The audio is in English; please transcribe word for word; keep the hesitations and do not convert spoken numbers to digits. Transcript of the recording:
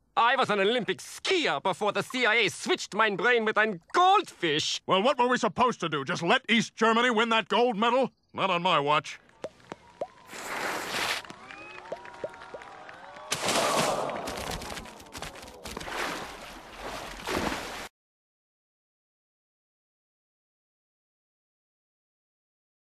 I was an Olympic skier before the C I A switched my brain with a goldfish. Well, what were we supposed to do? Just let East Germany win that gold medal? Not on my watch.